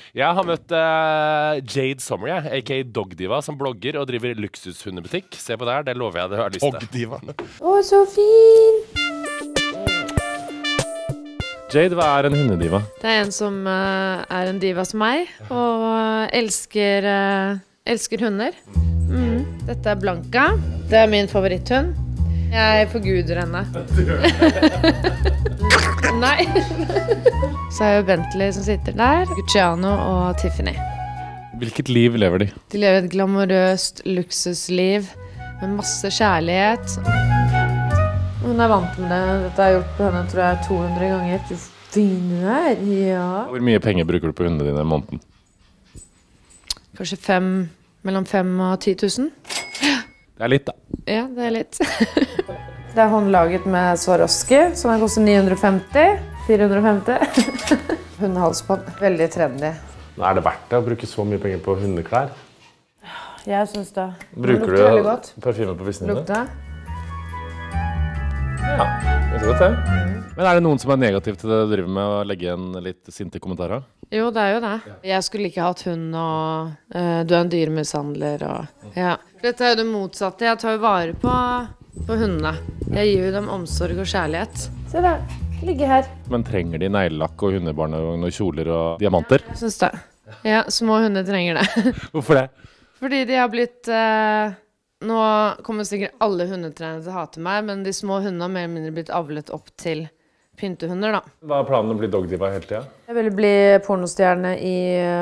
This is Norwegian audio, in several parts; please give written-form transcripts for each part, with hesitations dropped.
Jeg har møtt Jade Sommer, a.k.a. Dogdiva, som blogger og driver luksushundebutikk. Se på det her, det lover jeg det har lyst til. Dogdiva. Å, så fin! Jade, hva er en hundediva? Det er en som er en diva som meg, og elsker hunder. Dette er Blanca. Det er min favoritthund. Jeg forguder henne. Nei. Så er jo Bentley som sitter der, Luciano og Tiffany. Hvilket liv lever de? De lever et glamorøst luksusliv med masse kjærlighet. Hun er vant med det. Dette har jeg gjort på henne, tror jeg, 200 ganger. Du fin du er, ja. Hvor mye penger bruker du på hundene dine i måneden? Kanskje mellom 5 og 10 000. Det er litt, da. Ja, det er litt. Det er håndlaget med Swarovski, som den koster 950. 450. Hundehalsbånd. Veldig trendy. Er det verdt det å bruke så mye penger på hundeklær? Jeg synes det. Bruker lukter veldig godt. du parfyme på visningene? Lukter. Ja, det er godt det. Men er det noen som er negativ til det du driver med å legge igjen litt sinte kommentarer? Jo, det er jo det. Jeg skulle ikke hatt hund, og du er en dyremishandler, og ja. Dette er jo det motsatte. Jeg tar jo vare på hundene. Jeg gir jo dem omsorg og kjærlighet. Se der, ligge her. Men trenger de neglelakk og hundebarnevogn og kjoler og diamanter? Jeg synes det. Ja, små hunder trenger det. Hvorfor det? Fordi de har blitt... Nå kommer sikkert alle hundetrenere til å hate meg, men de små hundene har mer eller mindre blitt avlet opp til pyntehunder, da. Hva er planen å bli dogdiva hele tiden? Jeg ville bli pornostjerne i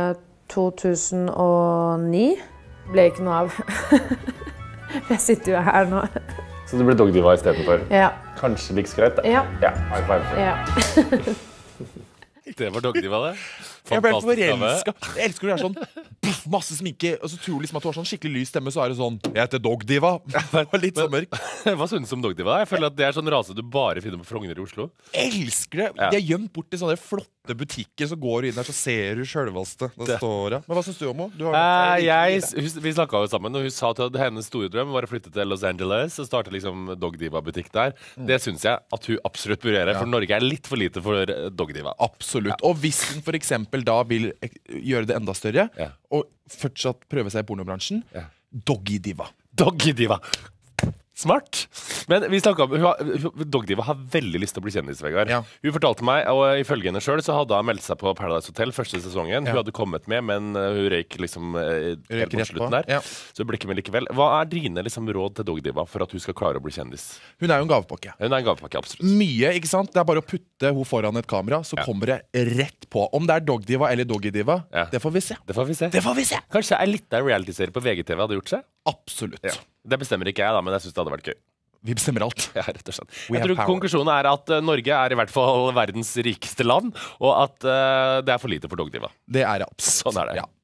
2009. Ble ikke noe av. Jeg sitter jo her nå. Så du blir dogdiva i stedet for? Ja. Kanskje like greit, da? Ja. Ja, high five. Ja. Det var dogdiva, det. Jeg ble forelsket. Jeg elsker når det er sånn puff, masse sminke, og så tror du liksom at du har sånn skikkelig lys stemme, så er det sånn, jeg heter Dogdiva. Litt sånn mørk. Hva synes du om dogdiva? Jeg føler at det er sånn rase du bare finner på Frogner i Oslo. Elsker det. Ja. De er gjemt bort i sånne flotte butikker, så går du inn der, så ser du selvvalgte. Det står, ja. Men hva synes du om henne? Vi snakket jo sammen, og hun sa at hennes store drøm var å flytte til Los Angeles og starte liksom dogdiva-butikk der. Det synes jeg at hun absolutt bør gjøre, for Norge er litt for lite for dogdiva. Absolutt. Og hvis hun for eksempel da vil gjøre det enda større, og fortsatt prøve seg i pornobransjen, doggy-diva. Doggy-diva. Smart. Men vi snakket om, Dogdiva har veldig lyst til å bli kjendis, Vegard. Ja. Hun fortalte meg, og ifølge henne selv, så hadde hun meldt seg på Paradise Hotel første sesongen. Hun hadde kommet med, men hun røyk liksom helt på slutten der. Ja. Så hun ble ikke med likevel. Hva er dine liksom råd til Dogdiva for at hun skal klare å bli kjendis? Hun er jo en gavepakke. Hun er en gavepakke, absolutt. Mye, ikke sant? Det er bare å putte hun foran et kamera, så kommer det rett på. Om det er Dogdiva eller Doggy-diva, det får vi se. Det får vi se. Det får vi se. Kanskje en liten reality-serie på VGTV hadde gjort seg? Absolutt. Ja. Det bestemmer ikke jeg da, men jeg synes det hadde vært gøy. Vi bestemmer alt. Ja, rett og slett. Jeg tror konklusjonen er at Norge er i hvert fall verdens rikeste land, og at det er for lite for dogdiva. Det er det absolutt. Sånn er det. Ja.